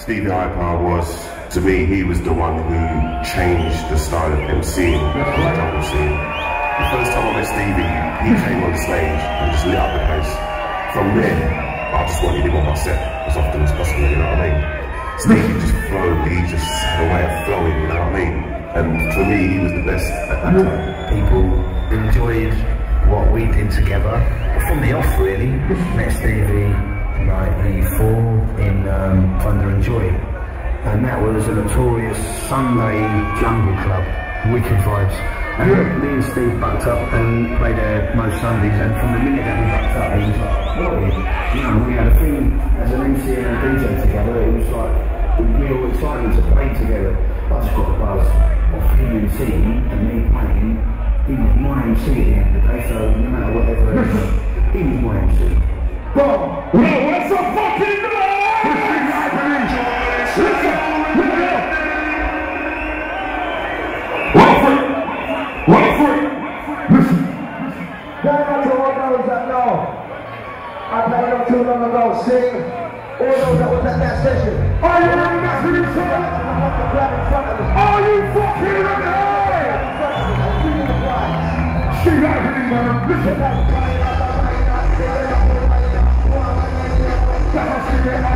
Stevie was, to me, he was the one who changed the style of MCing in the jungle scene. The first time I met Stevie, he came on stage and just lit up the place. From there, I just wanted him on my set as often as possible, you know what I mean? Stevie just flowed, he just had a way of flowing, you know what I mean? And for me, he was the best at that time. People enjoyed what we did together, from the off really. Met Stevie like '84 in Thunder and Joy, and that was a notorious Sunday jungle club, wicked vibes. And me and Steve bucked up and played there most Sundays, and from the minute that we bucked up, it was like, what? You know, we had a thing as an MC and a DJ together. It was like real excitement to play together. I just got the buzz of him MCing and me playing. He was my MC at the end of the day, so no matter whatever it was, he was my MC. Bro, what's the fucking noise? Listen, Wait for it. Listen. Going out to all those that know, I played not too long ago, sing. All those that was at that session. Are you ready to see this song? Are you fucking ready? See that happening, man. Listen. That's how she get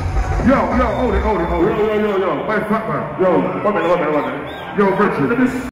Yo, hold it. Yo, wait, fat man. Yo, wait a minute. Yo, Richard.